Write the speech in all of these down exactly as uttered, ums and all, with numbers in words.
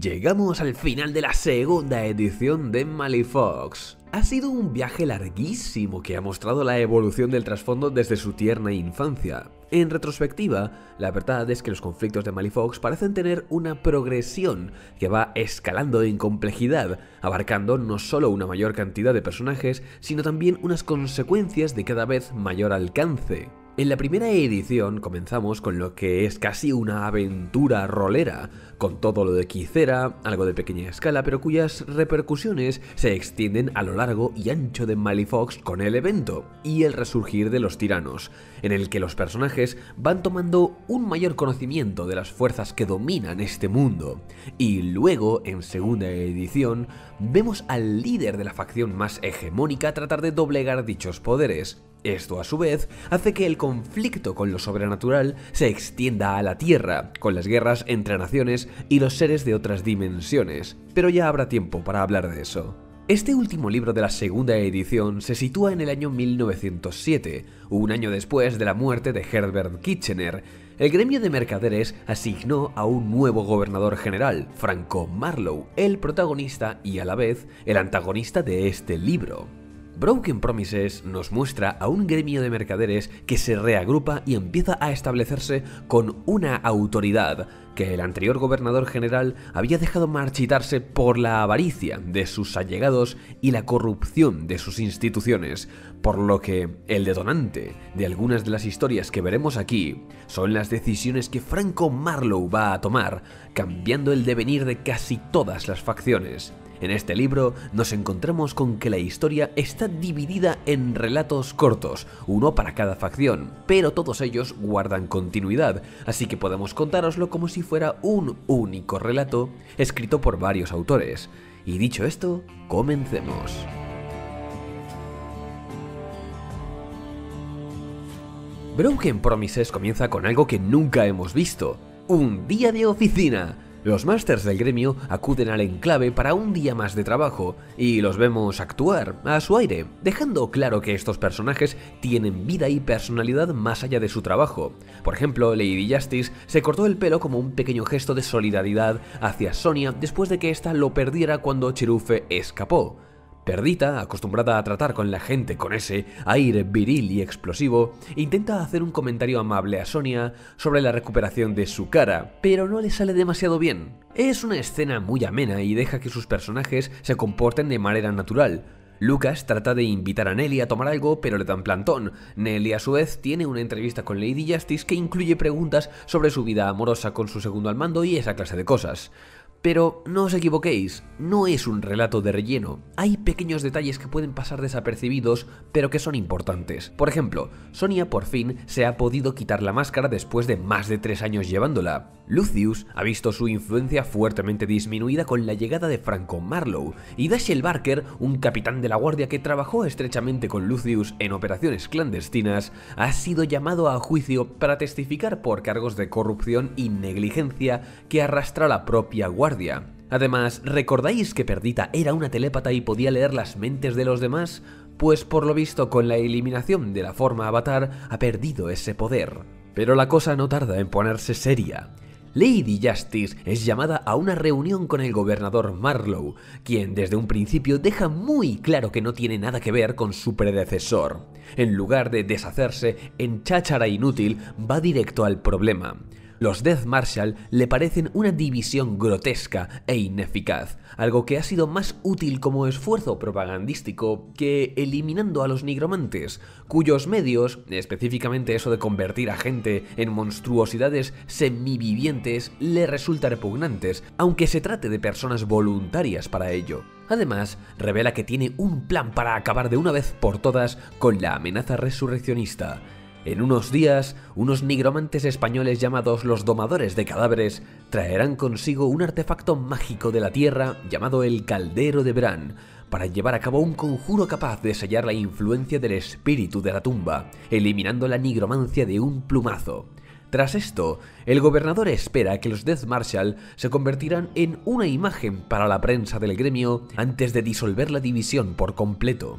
llegamos al final de la segunda edición de Malifox. Ha sido un viaje larguísimo que ha mostrado la evolución del trasfondo desde su tierna infancia. En retrospectiva, la verdad es que los conflictos de Malifox parecen tener una progresión que va escalando en complejidad, abarcando no solo una mayor cantidad de personajes, sino también unas consecuencias de cada vez mayor alcance. En la primera edición comenzamos con lo que es casi una aventura rolera, con todo lo de Quicera, algo de pequeña escala, pero cuyas repercusiones se extienden a lo largo y ancho de Malifox con el evento y el resurgir de los tiranos, en el que los personajes van tomando un mayor conocimiento de las fuerzas que dominan este mundo. Y luego, en segunda edición, vemos al líder de la facción más hegemónica tratar de doblegar dichos poderes. Esto, a su vez, hace que el conflicto con lo sobrenatural se extienda a la Tierra, con las guerras entre naciones y los seres de otras dimensiones, pero ya habrá tiempo para hablar de eso. Este último libro de la segunda edición se sitúa en el año mil novecientos siete, un año después de la muerte de Herbert Kitchener. El gremio de mercaderes asignó a un nuevo gobernador general, Franco Marlowe, el protagonista y a la vez el antagonista de este libro. Broken Promises nos muestra a un gremio de mercaderes que se reagrupa y empieza a establecerse con una autoridad que el anterior gobernador general había dejado marchitarse por la avaricia de sus allegados y la corrupción de sus instituciones, por lo que el detonante de algunas de las historias que veremos aquí son las decisiones que Franco Marlowe va a tomar, cambiando el devenir de casi todas las facciones. En este libro nos encontramos con que la historia está dividida en relatos cortos, uno para cada facción, pero todos ellos guardan continuidad, así que podemos contároslo como si fuera un único relato escrito por varios autores. Y dicho esto, comencemos. Broken Promises comienza con algo que nunca hemos visto: un día de oficina. Los másters del gremio acuden al enclave para un día más de trabajo y los vemos actuar a su aire, dejando claro que estos personajes tienen vida y personalidad más allá de su trabajo. Por ejemplo, Lady Justice se cortó el pelo como un pequeño gesto de solidaridad hacia Sonia después de que ésta lo perdiera cuando Cherufe escapó. Perdita, acostumbrada a tratar con la gente con ese aire viril y explosivo, intenta hacer un comentario amable a Sonia sobre la recuperación de su cara, pero no le sale demasiado bien. Es una escena muy amena y deja que sus personajes se comporten de manera natural. Lucas trata de invitar a Nelly a tomar algo, pero le dan plantón. Nelly, a su vez, tiene una entrevista con Lady Justice que incluye preguntas sobre su vida amorosa con su segundo al mando y esa clase de cosas. Pero no os equivoquéis, no es un relato de relleno. Hay pequeños detalles que pueden pasar desapercibidos, pero que son importantes. Por ejemplo, Sonia por fin se ha podido quitar la máscara después de más de tres años llevándola. Lucius ha visto su influencia fuertemente disminuida con la llegada de Franco Marlowe, y Dashiell Barker, un capitán de la guardia que trabajó estrechamente con Lucius en operaciones clandestinas, ha sido llamado a juicio para testificar por cargos de corrupción y negligencia que arrastra la propia guardia. Además, ¿recordáis que Perdita era una telépata y podía leer las mentes de los demás? Pues por lo visto, con la eliminación de la forma avatar ha perdido ese poder. Pero la cosa no tarda en ponerse seria. Lady Justice es llamada a una reunión con el gobernador Marlowe, quien desde un principio deja muy claro que no tiene nada que ver con su predecesor. En lugar de deshacerse en cháchara inútil, va directo al problema. Los Death Marshal le parecen una división grotesca e ineficaz, algo que ha sido más útil como esfuerzo propagandístico que eliminando a los nigromantes, cuyos medios, específicamente eso de convertir a gente en monstruosidades semivivientes, le resulta repugnantes, aunque se trate de personas voluntarias para ello. Además, revela que tiene un plan para acabar de una vez por todas con la amenaza resurreccionista. En unos días, unos nigromantes españoles llamados los Domadores de Cadáveres traerán consigo un artefacto mágico de la tierra llamado el Caldero de Bran, para llevar a cabo un conjuro capaz de sellar la influencia del espíritu de la tumba, eliminando la nigromancia de un plumazo. Tras esto, el gobernador espera que los Death Marshal se convertirán en una imagen para la prensa del gremio antes de disolver la división por completo.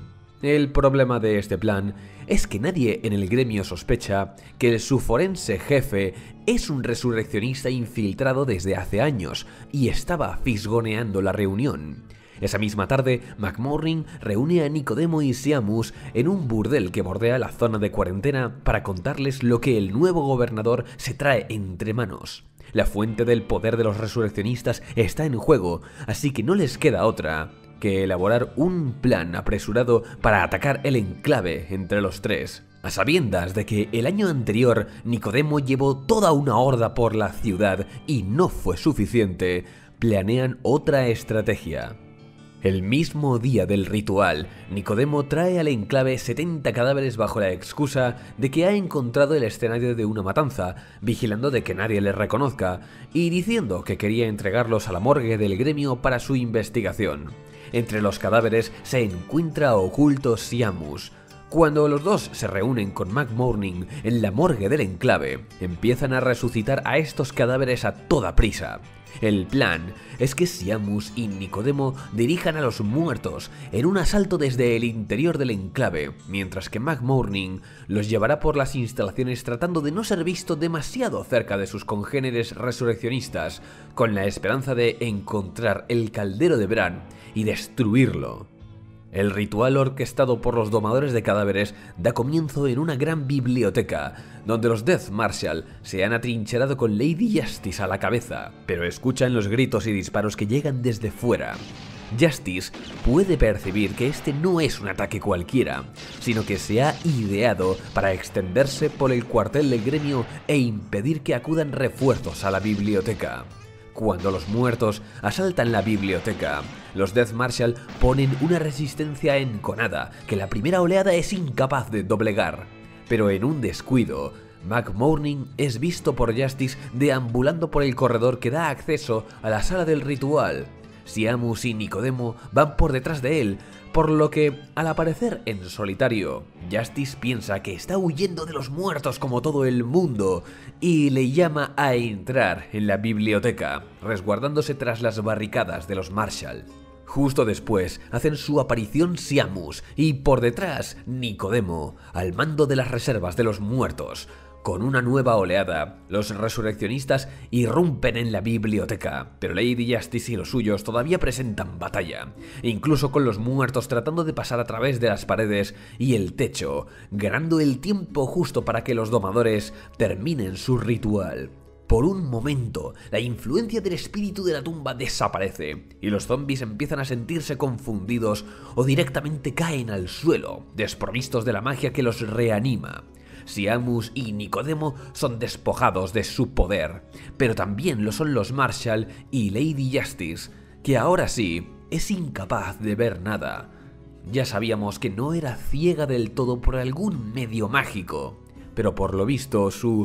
El problema de este plan es que nadie en el gremio sospecha que su forense jefe es un resurreccionista infiltrado desde hace años y estaba fisgoneando la reunión. Esa misma tarde, McMorning reúne a Nicodemo y Seamus en un burdel que bordea la zona de cuarentena para contarles lo que el nuevo gobernador se trae entre manos. La fuente del poder de los resurreccionistas está en juego, así que no les queda otra que elaborar un plan apresurado para atacar el enclave entre los tres. A sabiendas de que el año anterior Nicodemo llevó toda una horda por la ciudad y no fue suficiente, planean otra estrategia. El mismo día del ritual, Nicodemo trae al enclave setenta cadáveres bajo la excusa de que ha encontrado el escenario de una matanza, vigilando de que nadie les reconozca y diciendo que quería entregarlos a la morgue del gremio para su investigación. Entre los cadáveres se encuentra oculto Seamus. Cuando los dos se reúnen con McMorning en la morgue del enclave, empiezan a resucitar a estos cadáveres a toda prisa. El plan es que Seamus y Nicodemo dirijan a los muertos en un asalto desde el interior del enclave, mientras que McMorning los llevará por las instalaciones tratando de no ser visto demasiado cerca de sus congéneres resurreccionistas, con la esperanza de encontrar el caldero de Bran y destruirlo. El ritual orquestado por los domadores de cadáveres da comienzo en una gran biblioteca, donde los Death Marshal se han atrincherado con Lady Justice a la cabeza, pero escuchan los gritos y disparos que llegan desde fuera. Justice puede percibir que este no es un ataque cualquiera, sino que se ha ideado para extenderse por el cuartel del gremio e impedir que acudan refuerzos a la biblioteca. Cuando los muertos asaltan la biblioteca, los Death Marshal ponen una resistencia enconada que la primera oleada es incapaz de doblegar. Pero en un descuido, McMorning es visto por Justice deambulando por el corredor que da acceso a la sala del ritual. Seamus y Nicodemo van por detrás de él, por lo que, al aparecer en solitario, Justice piensa que está huyendo de los muertos como todo el mundo y le llama a entrar en la biblioteca, resguardándose tras las barricadas de los Marshall. Justo después hacen su aparición Seamus y por detrás Nicodemo, al mando de las reservas de los muertos. Con una nueva oleada, los resurreccionistas irrumpen en la biblioteca, pero Lady Justice y los suyos todavía presentan batalla, incluso con los muertos tratando de pasar a través de las paredes y el techo, ganando el tiempo justo para que los domadores terminen su ritual. Por un momento, la influencia del espíritu de la tumba desaparece y los zombies empiezan a sentirse confundidos o directamente caen al suelo, desprovistos de la magia que los reanima. Seamus y Nicodemo son despojados de su poder, pero también lo son los Marshall y Lady Justice, que ahora sí es incapaz de ver nada. Ya sabíamos que no era ciega del todo por algún medio mágico, pero por lo visto su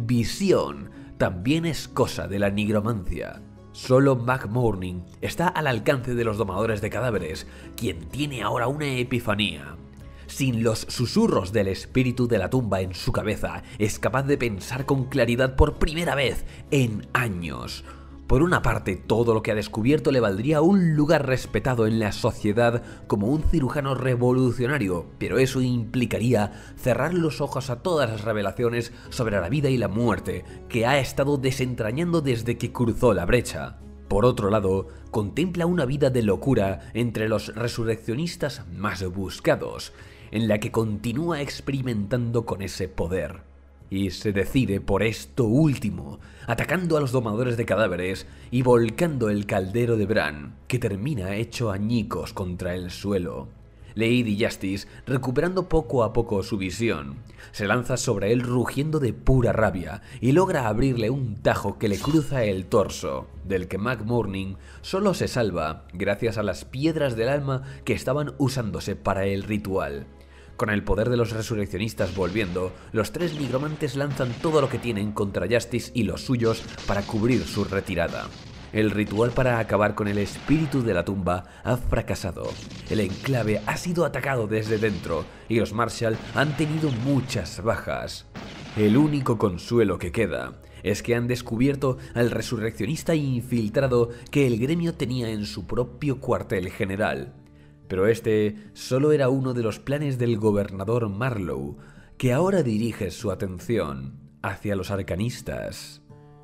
visión también es cosa de la nigromancia. Solo McMorning está al alcance de los domadores de cadáveres, quien tiene ahora una epifanía. Sin los susurros del espíritu de la tumba en su cabeza, es capaz de pensar con claridad por primera vez en años. Por una parte, todo lo que ha descubierto le valdría un lugar respetado en la sociedad como un cirujano revolucionario, pero eso implicaría cerrar los ojos a todas las revelaciones sobre la vida y la muerte que ha estado desentrañando desde que cruzó la brecha. Por otro lado, contempla una vida de locura entre los resurreccionistas más buscados, en la que continúa experimentando con ese poder. Y se decide por esto último, atacando a los domadores de cadáveres y volcando el caldero de Bran, que termina hecho añicos contra el suelo. Lady Justice, recuperando poco a poco su visión, se lanza sobre él rugiendo de pura rabia y logra abrirle un tajo que le cruza el torso, del que McMorning solo se salva gracias a las piedras del alma que estaban usándose para el ritual. Con el poder de los resurreccionistas volviendo, los tres nigromantes lanzan todo lo que tienen contra Justice y los suyos para cubrir su retirada. El ritual para acabar con el espíritu de la tumba ha fracasado. El enclave ha sido atacado desde dentro y los Marshall han tenido muchas bajas. El único consuelo que queda es que han descubierto al resurreccionista infiltrado que el gremio tenía en su propio cuartel general. Pero este solo era uno de los planes del gobernador Marlowe, que ahora dirige su atención hacia los arcanistas.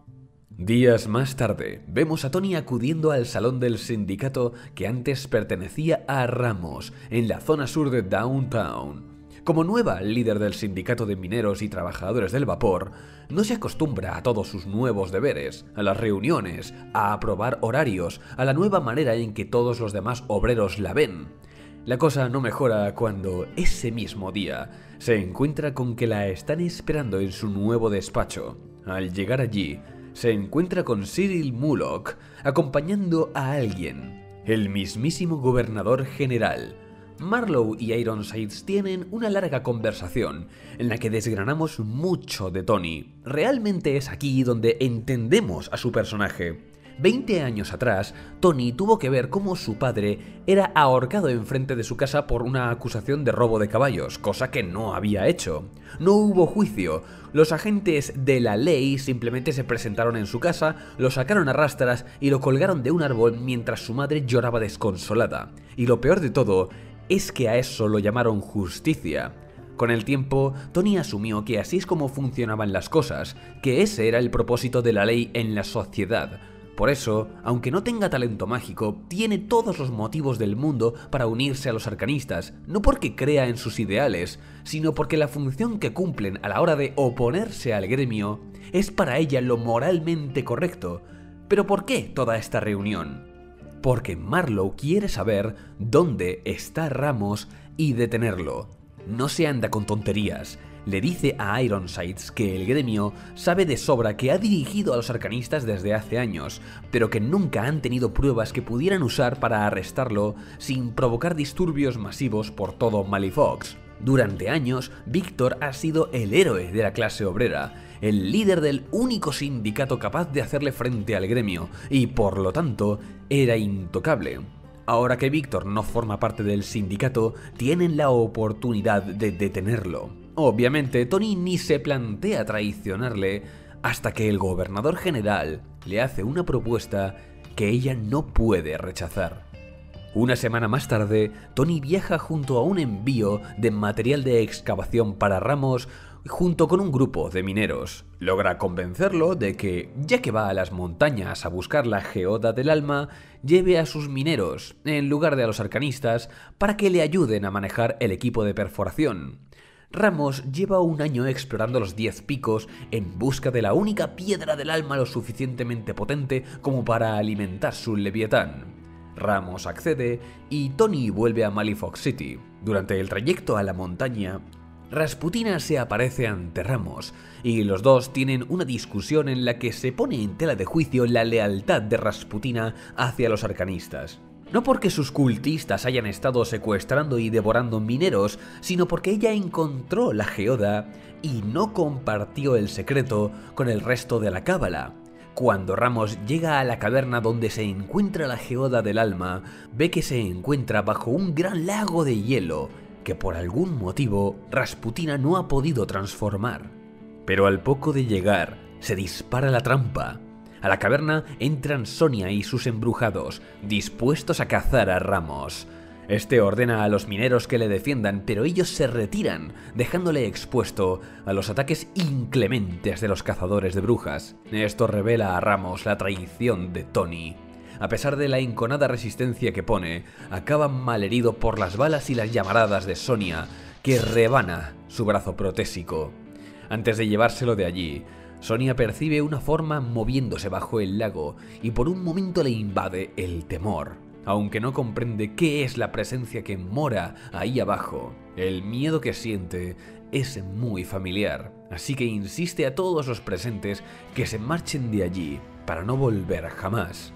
Días más tarde, vemos a Tony acudiendo al salón del sindicato que antes pertenecía a Ramos, en la zona sur de Downtown. Como nueva líder del sindicato de mineros y trabajadores del vapor, no se acostumbra a todos sus nuevos deberes, a las reuniones, a aprobar horarios, a la nueva manera en que todos los demás obreros la ven. La cosa no mejora cuando, ese mismo día, se encuentra con que la están esperando en su nuevo despacho. Al llegar allí, se encuentra con Cyril Mullock, acompañando a alguien, el mismísimo gobernador general. Marlowe y Ironsides tienen una larga conversación en la que desgranamos mucho de Tony. Realmente es aquí donde entendemos a su personaje. Veinte años atrás, Tony tuvo que ver cómo su padre era ahorcado enfrente de su casa por una acusación de robo de caballos, cosa que no había hecho. No hubo juicio. Los agentes de la ley simplemente se presentaron en su casa, lo sacaron a rastras y lo colgaron de un árbol mientras su madre lloraba desconsolada. Y lo peor de todo es que a eso lo llamaron justicia. Con el tiempo, Tony asumió que así es como funcionaban las cosas, que ese era el propósito de la ley en la sociedad. Por eso, aunque no tenga talento mágico, tiene todos los motivos del mundo para unirse a los arcanistas, no porque crea en sus ideales, sino porque la función que cumplen a la hora de oponerse al gremio es para ella lo moralmente correcto. ¿Pero por qué toda esta reunión? Porque Marlowe quiere saber dónde está Ramos y detenerlo. No se anda con tonterías. Le dice a Ironsides que el gremio sabe de sobra que ha dirigido a los arcanistas desde hace años, pero que nunca han tenido pruebas que pudieran usar para arrestarlo sin provocar disturbios masivos por todo Malifox. Durante años, Victor ha sido el héroe de la clase obrera, el líder del único sindicato capaz de hacerle frente al gremio, y por lo tanto, era intocable. Ahora que Victor no forma parte del sindicato, tienen la oportunidad de detenerlo. Obviamente, Tony ni se plantea traicionarle hasta que el gobernador general le hace una propuesta que ella no puede rechazar. Una semana más tarde, Tony viaja junto a un envío de material de excavación para Ramos junto con un grupo de mineros. Logra convencerlo de que, ya que va a las montañas a buscar la geoda del alma, lleve a sus mineros, en lugar de a los arcanistas, para que le ayuden a manejar el equipo de perforación. Ramos lleva un año explorando los diez picos en busca de la única piedra del alma lo suficientemente potente como para alimentar su leviatán. Ramos accede y Tony vuelve a Malifox City. Durante el trayecto a la montaña, Rasputina se aparece ante Ramos y los dos tienen una discusión en la que se pone en tela de juicio la lealtad de Rasputina hacia los arcanistas. No porque sus cultistas hayan estado secuestrando y devorando mineros, sino porque ella encontró la geoda y no compartió el secreto con el resto de la cábala. Cuando Ramos llega a la caverna donde se encuentra la geoda del alma, ve que se encuentra bajo un gran lago de hielo, que por algún motivo Rasputina no ha podido transformar. Pero al poco de llegar, se dispara la trampa. A la caverna entran Sonia y sus embrujados, dispuestos a cazar a Ramos. Este ordena a los mineros que le defiendan, pero ellos se retiran, dejándole expuesto a los ataques inclementes de los cazadores de brujas. Esto revela a Ramos la traición de Tony. A pesar de la enconada resistencia que pone, acaba malherido por las balas y las llamaradas de Sonia, que rebana su brazo protésico. Antes de llevárselo de allí, Sonia percibe una forma moviéndose bajo el lago y por un momento le invade el temor. Aunque no comprende qué es la presencia que mora ahí abajo, el miedo que siente es muy familiar, así que insiste a todos los presentes que se marchen de allí para no volver jamás.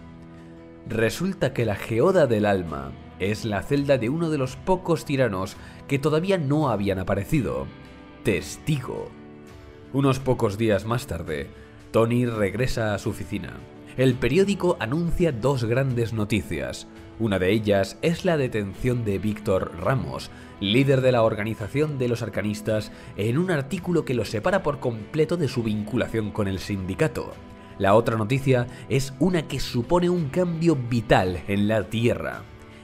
Resulta que la geoda del alma es la celda de uno de los pocos tiranos que todavía no habían aparecido, Testigo. Unos pocos días más tarde, Tony regresa a su oficina. El periódico anuncia dos grandes noticias. Una de ellas es la detención de Victor Ramos, líder de la organización de los arcanistas, en un artículo que lo separa por completo de su vinculación con el sindicato. La otra noticia es una que supone un cambio vital en la Tierra.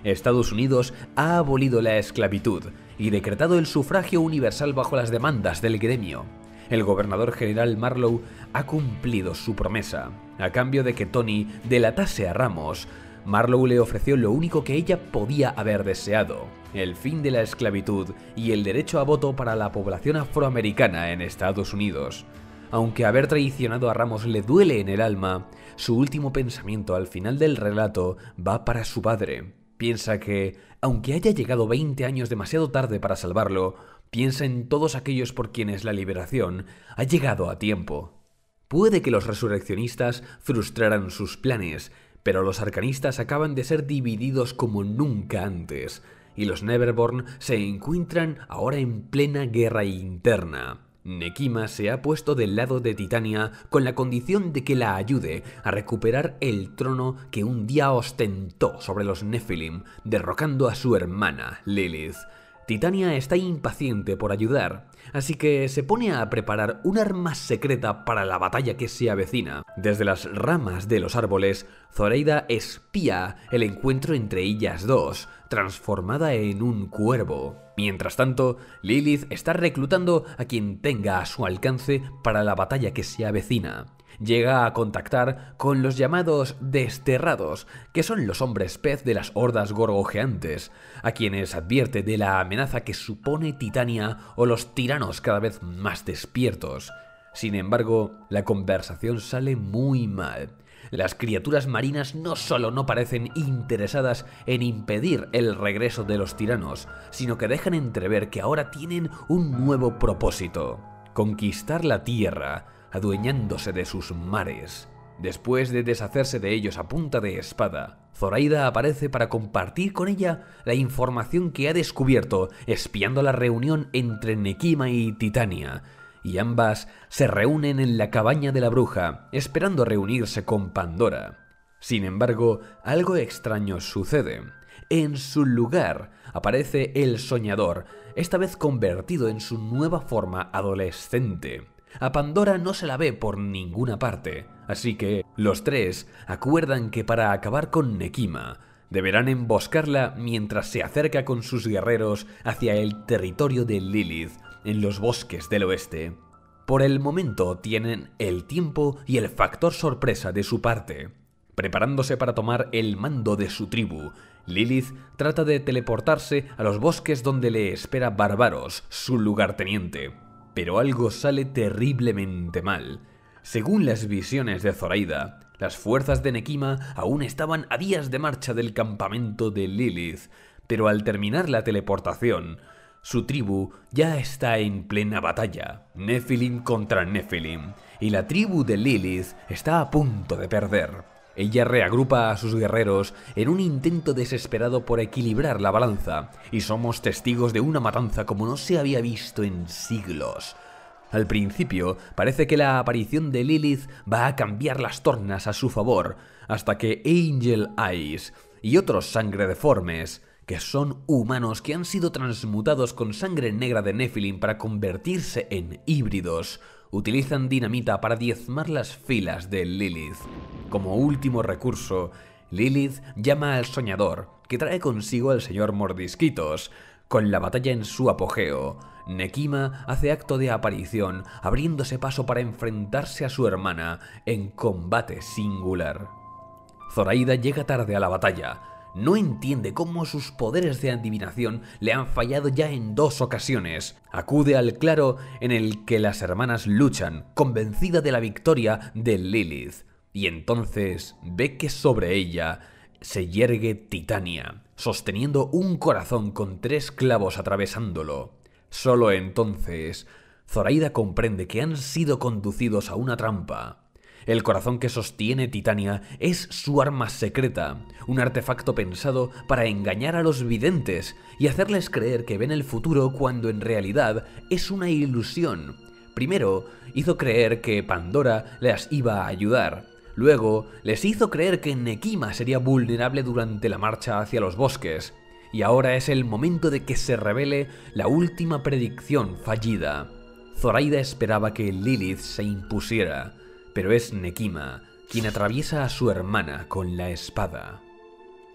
Estados Unidos ha abolido la esclavitud y decretado el sufragio universal bajo las demandas del gremio. El gobernador general Marlowe ha cumplido su promesa. A cambio de que Tony delatase a Ramos, Marlowe le ofreció lo único que ella podía haber deseado: el fin de la esclavitud y el derecho a voto para la población afroamericana en Estados Unidos. Aunque haber traicionado a Ramos le duele en el alma, su último pensamiento al final del relato va para su padre. Piensa que, aunque haya llegado veinte años demasiado tarde para salvarlo, piensa en todos aquellos por quienes la liberación ha llegado a tiempo. Puede que los resurreccionistas frustraran sus planes, pero los arcanistas acaban de ser divididos como nunca antes, y los Neverborn se encuentran ahora en plena guerra interna. Nekima se ha puesto del lado de Titania con la condición de que la ayude a recuperar el trono que un día ostentó sobre los Nephilim, derrocando a su hermana Lilith. Titania está impaciente por ayudar, así que se pone a preparar un arma secreta para la batalla que se avecina. Desde las ramas de los árboles, Zoraida espía el encuentro entre ellas dos, transformada en un cuervo. Mientras tanto, Lilith está reclutando a quien tenga a su alcance para la batalla que se avecina. Llega a contactar con los llamados Desterrados, que son los hombres pez de las hordas gorgojeantes, a quienes advierte de la amenaza que supone Titania o los tiranos cada vez más despiertos. Sin embargo, la conversación sale muy mal. Las criaturas marinas no solo no parecen interesadas en impedir el regreso de los tiranos, sino que dejan entrever que ahora tienen un nuevo propósito: conquistar la tierra, adueñándose de sus mares. Después de deshacerse de ellos a punta de espada, Zoraida aparece para compartir con ella la información que ha descubierto espiando la reunión entre Nekima y Titania, y ambas se reúnen en la cabaña de la bruja, esperando reunirse con Pandora. Sin embargo, algo extraño sucede. En su lugar aparece el Soñador, esta vez convertido en su nueva forma adolescente. A Pandora no se la ve por ninguna parte, así que los tres acuerdan que para acabar con Nekima deberán emboscarla mientras se acerca con sus guerreros hacia el territorio de Lilith, en los bosques del oeste. Por el momento tienen el tiempo y el factor sorpresa de su parte. Preparándose para tomar el mando de su tribu, Lilith trata de teleportarse a los bosques donde le espera Barbaros, su lugarteniente. Pero algo sale terriblemente mal. Según las visiones de Zoraida, las fuerzas de Nekima aún estaban a días de marcha del campamento de Lilith, pero al terminar la teleportación, su tribu ya está en plena batalla, Nephilim contra Nephilim, y la tribu de Lilith está a punto de perder. Ella reagrupa a sus guerreros en un intento desesperado por equilibrar la balanza, y somos testigos de una matanza como no se había visto en siglos. Al principio, parece que la aparición de Lilith va a cambiar las tornas a su favor, hasta que Angel Eyes y otros sangre deformes, que son humanos que han sido transmutados con sangre negra de Nephilim para convertirse en híbridos, utilizan dinamita para diezmar las filas de Lilith. Como último recurso, Lilith llama al Soñador, que trae consigo al señor Mordisquitos. Con la batalla en su apogeo, Nekima hace acto de aparición, abriéndose paso para enfrentarse a su hermana en combate singular. Zoraida llega tarde a la batalla. No entiende cómo sus poderes de adivinación le han fallado ya en dos ocasiones. Acude al claro en el que las hermanas luchan, convencida de la victoria de Lilith. Y entonces ve que sobre ella se yergue Titania, sosteniendo un corazón con tres clavos atravesándolo. Solo entonces, Zoraida comprende que han sido conducidos a una trampa. El corazón que sostiene Titania es su arma secreta, un artefacto pensado para engañar a los videntes y hacerles creer que ven el futuro cuando en realidad es una ilusión. Primero, hizo creer que Pandora las iba a ayudar. Luego, les hizo creer que Nekima sería vulnerable durante la marcha hacia los bosques. Y ahora es el momento de que se revele la última predicción fallida. Zoraida esperaba que Lilith se impusiera, pero es Nekima quien atraviesa a su hermana con la espada.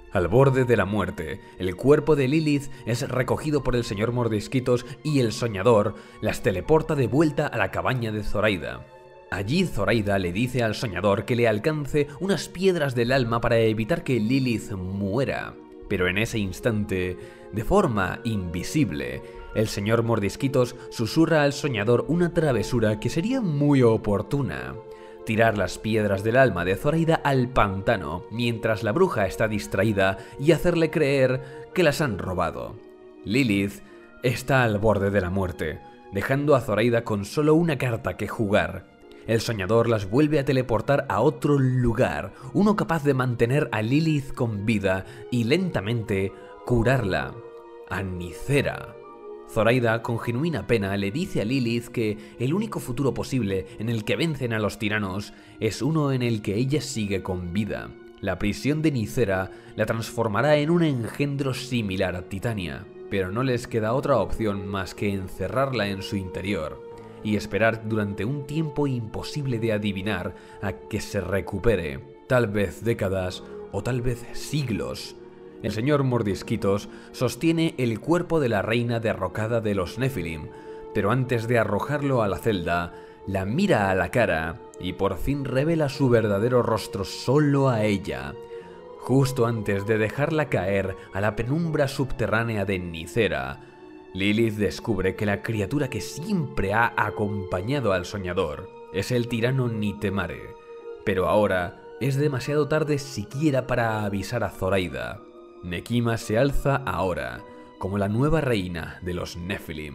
Al borde de la muerte, el cuerpo de Lilith es recogido por el señor Mordisquitos y el soñador las teleporta de vuelta a la cabaña de Zoraida. Allí Zoraida le dice al soñador que le alcance unas piedras del alma para evitar que Lilith muera. Pero en ese instante, de forma invisible, el señor Mordisquitos susurra al soñador una travesura que sería muy oportuna: tirar las piedras del alma de Zoraida al pantano mientras la bruja está distraída y hacerle creer que las han robado. Lilith está al borde de la muerte, dejando a Zoraida con solo una carta que jugar. El soñador las vuelve a teleportar a otro lugar, uno capaz de mantener a Lilith con vida y lentamente curarla. A Nicera. Zoraida, con genuina pena, le dice a Lilith que el único futuro posible en el que vencen a los tiranos es uno en el que ella sigue con vida. La prisión de Nicera la transformará en un engendro similar a Titania, pero no les queda otra opción más que encerrarla en su interior y esperar durante un tiempo imposible de adivinar a que se recupere, tal vez décadas o tal vez siglos. El señor Mordisquitos sostiene el cuerpo de la reina derrocada de los Nephilim, pero antes de arrojarlo a la celda, la mira a la cara y por fin revela su verdadero rostro solo a ella. Justo antes de dejarla caer a la penumbra subterránea de Nicera, Lilith descubre que la criatura que siempre ha acompañado al soñador es el tirano Nitemare, pero ahora es demasiado tarde siquiera para avisar a Zoraida. Nekima se alza ahora como la nueva reina de los Nephilim.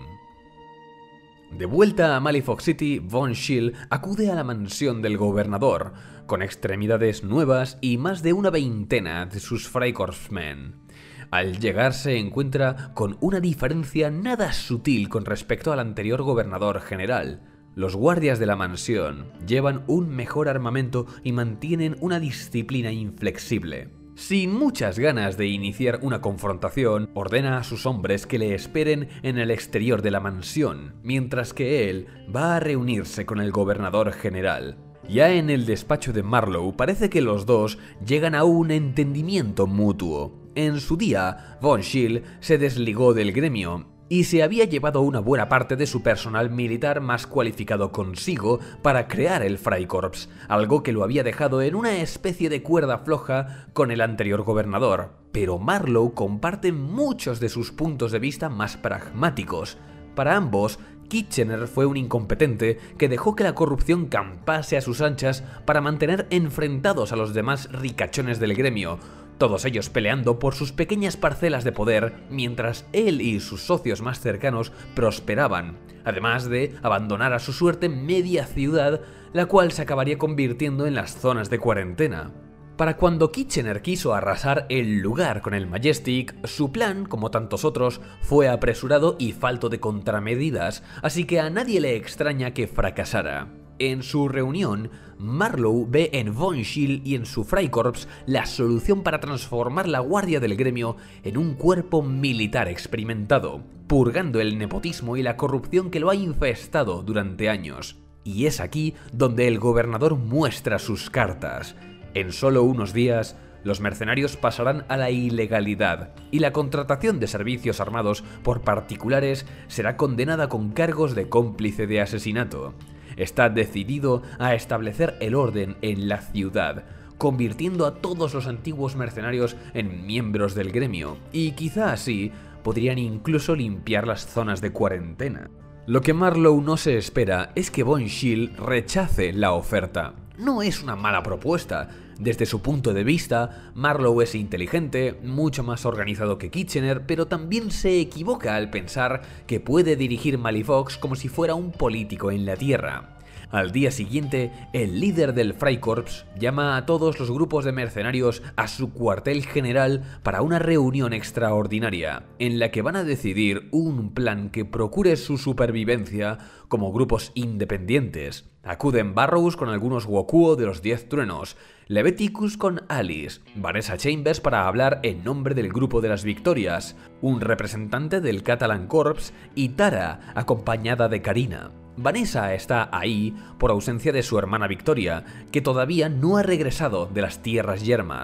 De vuelta a Malifox City, Von Schill acude a la mansión del gobernador, con extremidades nuevas y más de una veintena de sus Freikorpsmen. Al llegar se encuentra con una diferencia nada sutil con respecto al anterior gobernador general. Los guardias de la mansión llevan un mejor armamento y mantienen una disciplina inflexible. Sin muchas ganas de iniciar una confrontación, ordena a sus hombres que le esperen en el exterior de la mansión, mientras que él va a reunirse con el gobernador general. Ya en el despacho de Marlowe parece que los dos llegan a un entendimiento mutuo. En su día, Von Schill se desligó del gremio y se había llevado una buena parte de su personal militar más cualificado consigo para crear el Freikorps, algo que lo había dejado en una especie de cuerda floja con el anterior gobernador. Pero Marlowe comparte muchos de sus puntos de vista más pragmáticos. Para ambos, Kitchener fue un incompetente que dejó que la corrupción campase a sus anchas para mantener enfrentados a los demás ricachones del gremio, todos ellos peleando por sus pequeñas parcelas de poder mientras él y sus socios más cercanos prosperaban, además de abandonar a su suerte media ciudad, la cual se acabaría convirtiendo en las zonas de cuarentena. Para cuando Kitchener quiso arrasar el lugar con el Majestic, su plan, como tantos otros, fue apresurado y falto de contramedidas, así que a nadie le extraña que fracasara. En su reunión, Marlowe ve en Von Schill y en su Freikorps la solución para transformar la guardia del gremio en un cuerpo militar experimentado, purgando el nepotismo y la corrupción que lo ha infestado durante años. Y es aquí donde el gobernador muestra sus cartas. En solo unos días, los mercenarios pasarán a la ilegalidad y la contratación de servicios armados por particulares será condenada con cargos de cómplice de asesinato. Está decidido a establecer el orden en la ciudad, convirtiendo a todos los antiguos mercenarios en miembros del gremio, y quizá así podrían incluso limpiar las zonas de cuarentena. Lo que Marlowe no se espera es que Von Schill rechace la oferta. No es una mala propuesta. Desde su punto de vista, Marlowe es inteligente, mucho más organizado que Kitchener, pero también se equivoca al pensar que puede dirigir Malifox como si fuera un político en la Tierra. Al día siguiente, el líder del Freikorps llama a todos los grupos de mercenarios a su cuartel general para una reunión extraordinaria, en la que van a decidir un plan que procure su supervivencia como grupos independientes. Acuden Barrows con algunos Wokuo de los Diez Truenos, Leviticus con Alice, Vanessa Chambers para hablar en nombre del Grupo de las Victorias, un representante del Catalan Corps y Tara, acompañada de Karina. Vanessa está ahí por ausencia de su hermana Victoria, que todavía no ha regresado de las Tierras Yermas.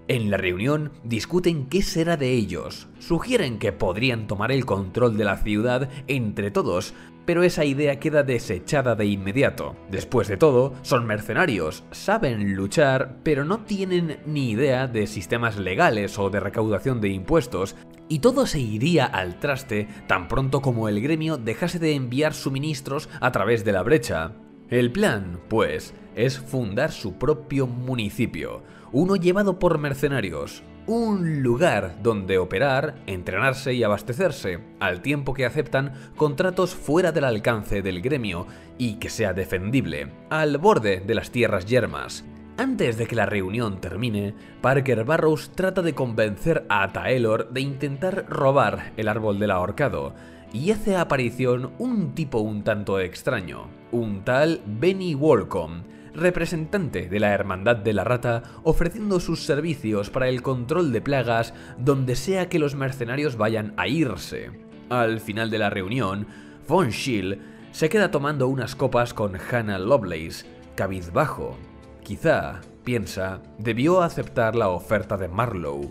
En la reunión discuten qué será de ellos, sugieren que podrían tomar el control de la ciudad entre todos, pero esa idea queda desechada de inmediato. Después de todo, son mercenarios, saben luchar, pero no tienen ni idea de sistemas legales o de recaudación de impuestos, y todo se iría al traste tan pronto como el gremio dejase de enviar suministros a través de la brecha. El plan, pues, es fundar su propio municipio, uno llevado por mercenarios, un lugar donde operar, entrenarse y abastecerse, al tiempo que aceptan contratos fuera del alcance del gremio y que sea defendible, al borde de las tierras yermas. Antes de que la reunión termine, Parker Barrows trata de convencer a Taelor de intentar robar el árbol del ahorcado, y hace aparición un tipo un tanto extraño, un tal Benny Walcom, representante de la Hermandad de la Rata, ofreciendo sus servicios para el control de plagas donde sea que los mercenarios vayan a irse. Al final de la reunión, Von Schill se queda tomando unas copas con Hannah Lovelace, cabizbajo. Quizá, piensa, debió aceptar la oferta de Marlowe.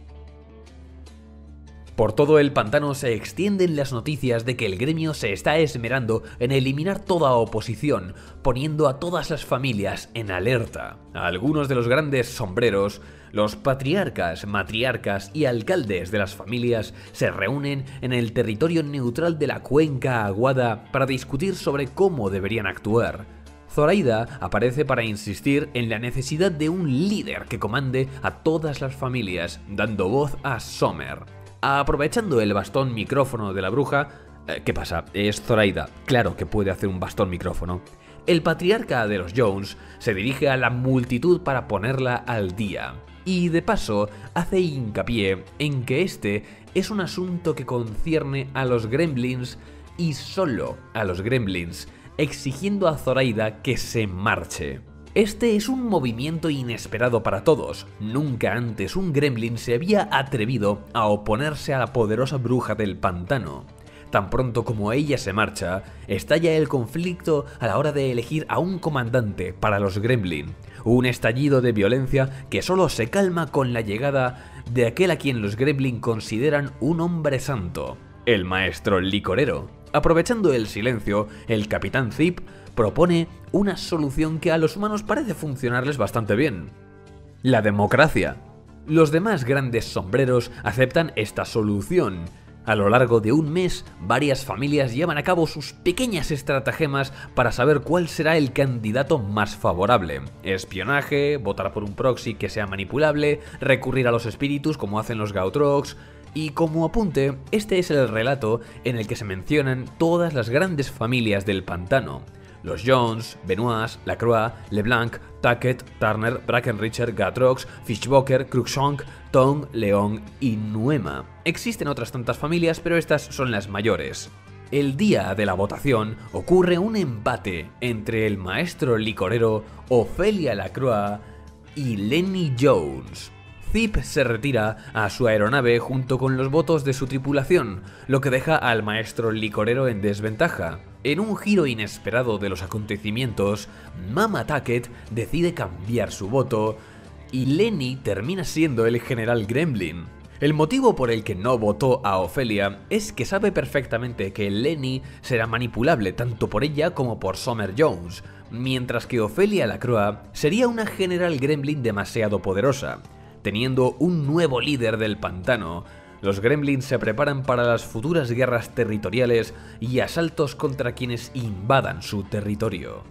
Por todo el pantano se extienden las noticias de que el gremio se está esmerando en eliminar toda oposición, poniendo a todas las familias en alerta. A algunos de los grandes sombreros, los patriarcas, matriarcas y alcaldes de las familias se reúnen en el territorio neutral de la Cuenca Aguada para discutir sobre cómo deberían actuar. Zoraida aparece para insistir en la necesidad de un líder que comande a todas las familias, dando voz a Summer. Aprovechando el bastón micrófono de la bruja, eh, ¿qué pasa? Es Zoraida, claro que puede hacer un bastón micrófono. El patriarca de los Jones se dirige a la multitud para ponerla al día. Y de paso hace hincapié en que este es un asunto que concierne a los gremlins y solo a los gremlins, exigiendo a Zoraida que se marche. Este es un movimiento inesperado para todos. Nunca antes un gremlin se había atrevido a oponerse a la poderosa bruja del pantano. Tan pronto como ella se marcha, estalla el conflicto a la hora de elegir a un comandante para los gremlin. Un estallido de violencia que solo se calma con la llegada de aquel a quien los gremlin consideran un hombre santo, el maestro licorero. Aprovechando el silencio, el capitán Zip propone una solución que a los humanos parece funcionarles bastante bien: la democracia. Los demás grandes sombreros aceptan esta solución. A lo largo de un mes, varias familias llevan a cabo sus pequeñas estratagemas para saber cuál será el candidato más favorable. Espionaje, votar por un proxy que sea manipulable, recurrir a los espíritus como hacen los Gautrox. Y como apunte, este es el relato en el que se mencionan todas las grandes familias del pantano: los Jones, Benoist, Lacroix, LeBlanc, Tackett, Turner, Brackenricher, Gatrox, Fishboker, Cruikshank, Tong, León y Nuema. Existen otras tantas familias, pero estas son las mayores. El día de la votación ocurre un empate entre el maestro licorero Ophelia Lacroix y Lenny Jones. Zip se retira a su aeronave junto con los votos de su tripulación, lo que deja al maestro licorero en desventaja. En un giro inesperado de los acontecimientos, Mama Tackett decide cambiar su voto y Lenny termina siendo el general Gremlin. El motivo por el que no votó a Ophelia es que sabe perfectamente que Lenny será manipulable tanto por ella como por Summer Jones, mientras que Ophelia Lacroix sería una general Gremlin demasiado poderosa. Teniendo un nuevo líder del pantano, los gremlins se preparan para las futuras guerras territoriales y asaltos contra quienes invadan su territorio.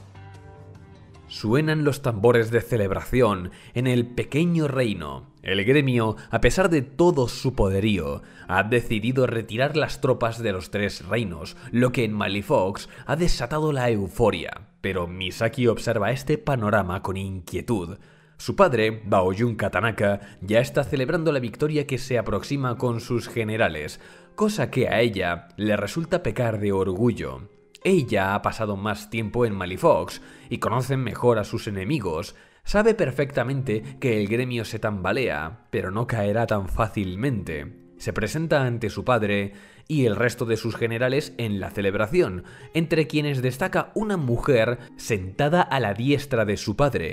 Suenan los tambores de celebración en el pequeño reino. El gremio, a pesar de todo su poderío, ha decidido retirar las tropas de los tres reinos, lo que en Malifox ha desatado la euforia. Pero Misaki observa este panorama con inquietud. Su padre, Baoyun Katanaka, ya está celebrando la victoria que se aproxima con sus generales, cosa que a ella le resulta pecar de orgullo. Ella ha pasado más tiempo en Malifox y conoce mejor a sus enemigos. Sabe perfectamente que el gremio se tambalea, pero no caerá tan fácilmente. Se presenta ante su padre y el resto de sus generales en la celebración, entre quienes destaca una mujer sentada a la diestra de su padre.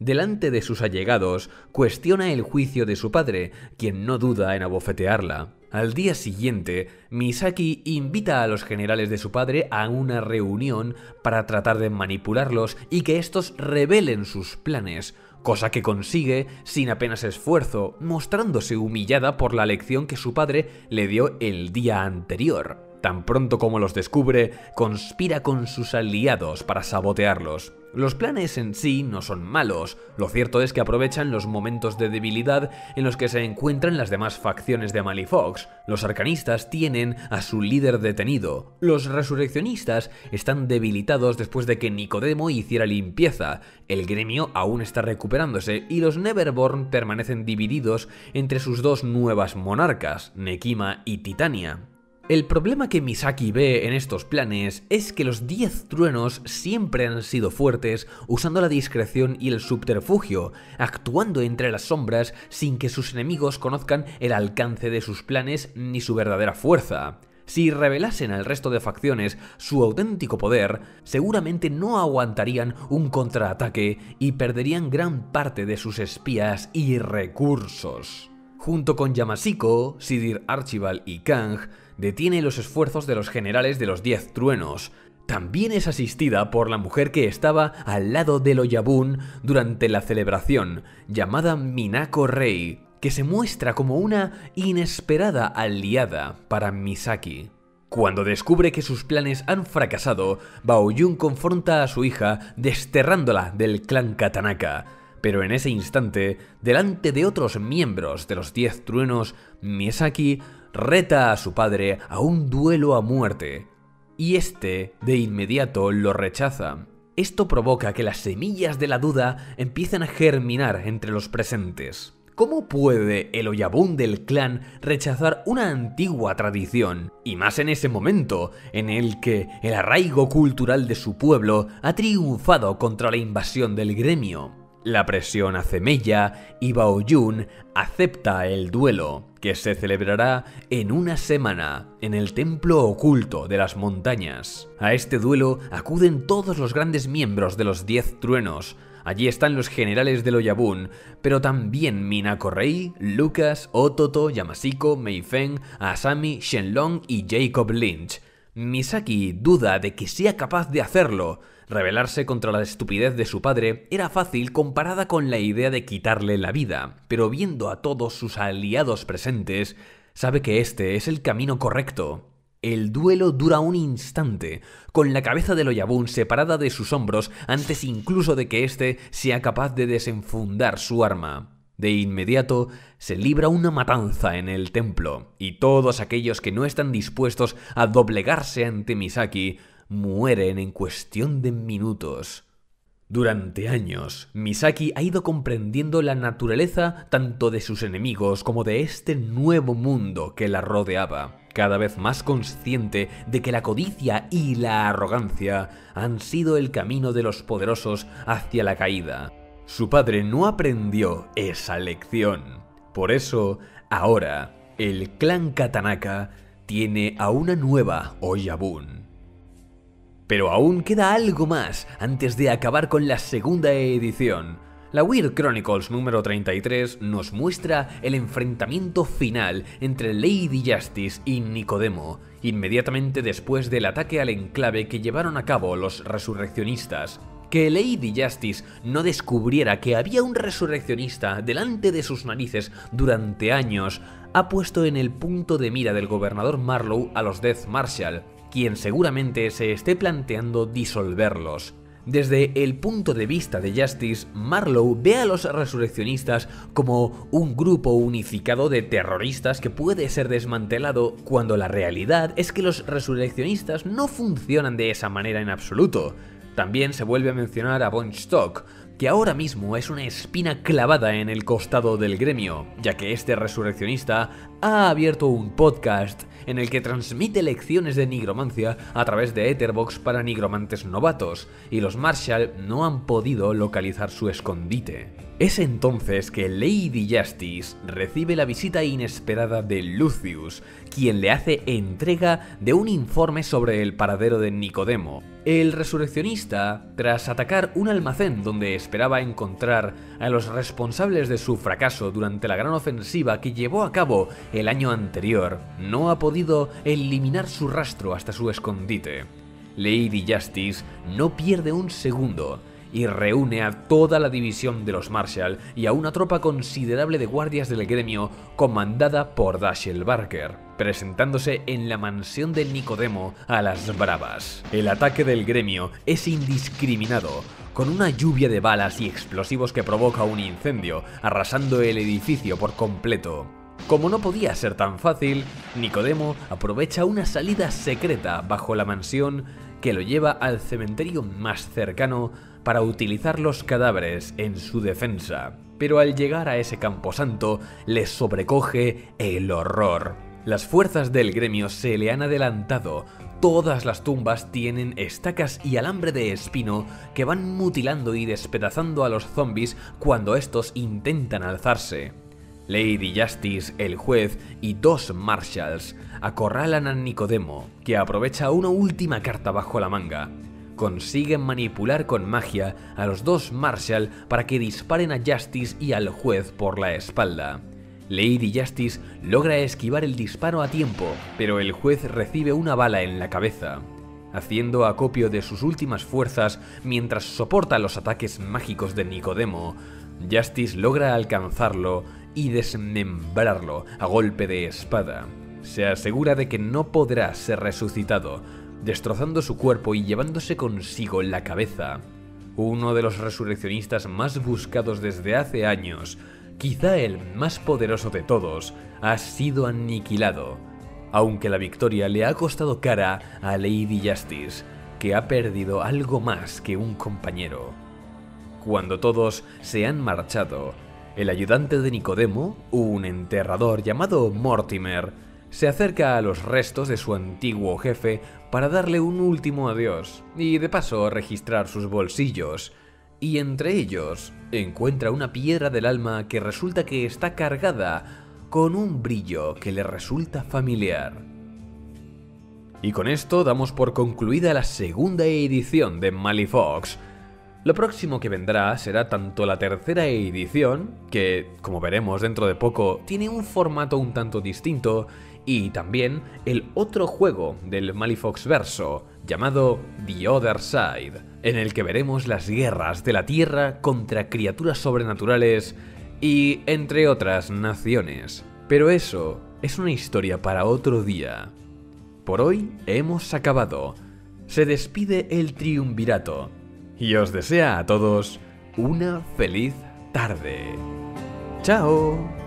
Delante de sus allegados, cuestiona el juicio de su padre, quien no duda en abofetearla. Al día siguiente, Misaki invita a los generales de su padre a una reunión para tratar de manipularlos y que estos revelen sus planes, cosa que consigue sin apenas esfuerzo, mostrándose humillada por la lección que su padre le dio el día anterior. Tan pronto como los descubre, conspira con sus aliados para sabotearlos. Los planes en sí no son malos, lo cierto es que aprovechan los momentos de debilidad en los que se encuentran las demás facciones de Malifox. Los arcanistas tienen a su líder detenido, los resurreccionistas están debilitados después de que Nicodemo hiciera limpieza, el gremio aún está recuperándose y los Neverborn permanecen divididos entre sus dos nuevas monarcas, Nekima y Titania. El problema que Misaki ve en estos planes es que los Diez Truenos siempre han sido fuertes usando la discreción y el subterfugio, actuando entre las sombras sin que sus enemigos conozcan el alcance de sus planes ni su verdadera fuerza. Si revelasen al resto de facciones su auténtico poder, seguramente no aguantarían un contraataque y perderían gran parte de sus espías y recursos. Junto con Yamashiko, Sidir Archibald y Kang, detiene los esfuerzos de los generales de los Diez Truenos. También es asistida por la mujer que estaba al lado del Oyabun durante la celebración, llamada Minako Rei, que se muestra como una inesperada aliada para Misaki. Cuando descubre que sus planes han fracasado, Baoyun confronta a su hija desterrándola del clan Katanaka. Pero en ese instante, delante de otros miembros de los Diez Truenos, Misaki reta a su padre a un duelo a muerte, y este de inmediato lo rechaza. Esto provoca que las semillas de la duda empiecen a germinar entre los presentes. ¿Cómo puede el Oyabun del clan rechazar una antigua tradición? Y más en ese momento, en el que el arraigo cultural de su pueblo ha triunfado contra la invasión del gremio. La presión hace mella y Baoyun acepta el duelo, que se celebrará en una semana en el templo oculto de las montañas. A este duelo acuden todos los grandes miembros de los Diez Truenos. Allí están los generales del Oyabun, pero también Minako Rei, Lucas, Ototo, Yamashiko, Mei Feng, Asami, Shenlong y Jacob Lynch. Misaki duda de que sea capaz de hacerlo. Rebelarse contra la estupidez de su padre era fácil comparada con la idea de quitarle la vida, pero viendo a todos sus aliados presentes, sabe que este es el camino correcto. El duelo dura un instante, con la cabeza del Oyabun separada de sus hombros antes incluso de que éste sea capaz de desenfundar su arma. De inmediato se libra una matanza en el templo, y todos aquellos que no están dispuestos a doblegarse ante Misaki mueren en cuestión de minutos. Durante años, Misaki ha ido comprendiendo la naturaleza tanto de sus enemigos como de este nuevo mundo que la rodeaba, cada vez más consciente de que la codicia y la arrogancia han sido el camino de los poderosos hacia la caída. Su padre no aprendió esa lección. Por eso, ahora, el clan Katanaka tiene a una nueva Oyabun. Pero aún queda algo más antes de acabar con la segunda edición. La Weird Chronicles número treinta y tres nos muestra el enfrentamiento final entre Lady Justice y Nicodemo, inmediatamente después del ataque al enclave que llevaron a cabo los resurreccionistas. Que Lady Justice no descubriera que había un resurreccionista delante de sus narices durante años ha puesto en el punto de mira del gobernador Marlowe a los Death Marshal, quien seguramente se esté planteando disolverlos. Desde el punto de vista de Justice, Marlowe ve a los resurreccionistas como un grupo unificado de terroristas que puede ser desmantelado, cuando la realidad es que los resurreccionistas no funcionan de esa manera en absoluto. También se vuelve a mencionar a Von Stock, que ahora mismo es una espina clavada en el costado del gremio, ya que este resurreccionista ha abierto un podcast en el que transmite lecciones de nigromancia a través de Etherbox para nigromantes novatos, y los Marshall no han podido localizar su escondite. Es entonces que Lady Justice recibe la visita inesperada de Lucius, quien le hace entrega de un informe sobre el paradero de Nicodemo. El resurreccionista, tras atacar un almacén donde esperaba encontrar a los responsables de su fracaso durante la gran ofensiva que llevó a cabo el año anterior, no ha podido eliminar su rastro hasta su escondite. Lady Justice no pierde un segundo y reúne a toda la división de los Marshall y a una tropa considerable de guardias del gremio comandada por Dashiell Barker, presentándose en la mansión de Nicodemo a las bravas. El ataque del gremio es indiscriminado, con una lluvia de balas y explosivos que provoca un incendio, arrasando el edificio por completo. Como no podía ser tan fácil, Nicodemo aprovecha una salida secreta bajo la mansión que lo lleva al cementerio más cercano para utilizar los cadáveres en su defensa. Pero al llegar a ese camposanto, le sobrecoge el horror. Las fuerzas del gremio se le han adelantado. Todas las tumbas tienen estacas y alambre de espino que van mutilando y despedazando a los zombies cuando estos intentan alzarse. Lady Justice, el juez y dos Marshalls acorralan a Nicodemo, que aprovecha una última carta bajo la manga. Consiguen manipular con magia a los dos Marshall para que disparen a Justice y al juez por la espalda. Lady Justice logra esquivar el disparo a tiempo, pero el juez recibe una bala en la cabeza. Haciendo acopio de sus últimas fuerzas mientras soporta los ataques mágicos de Nicodemo, Justice logra alcanzarlo y desmembrarlo a golpe de espada. Se asegura de que no podrá ser resucitado, destrozando su cuerpo y llevándose consigo la cabeza. Uno de los resurreccionistas más buscados desde hace años, quizá el más poderoso de todos, ha sido aniquilado, aunque la victoria le ha costado cara a Lady Justice, que ha perdido algo más que un compañero. Cuando todos se han marchado, el ayudante de Nicodemo, un enterrador llamado Mortimer, se acerca a los restos de su antiguo jefe para darle un último adiós y de paso registrar sus bolsillos, y entre ellos encuentra una piedra del alma que resulta que está cargada con un brillo que le resulta familiar. Y con esto damos por concluida la segunda edición de Malifox. Lo próximo que vendrá será tanto la tercera edición, que, como veremos dentro de poco, tiene un formato un tanto distinto, y también el otro juego del Malifox verso, llamado The Other Side, en el que veremos las guerras de la Tierra contra criaturas sobrenaturales y entre otras naciones. Pero eso es una historia para otro día. Por hoy hemos acabado. Se despide el triunvirato y os desea a todos una feliz tarde. ¡Chao!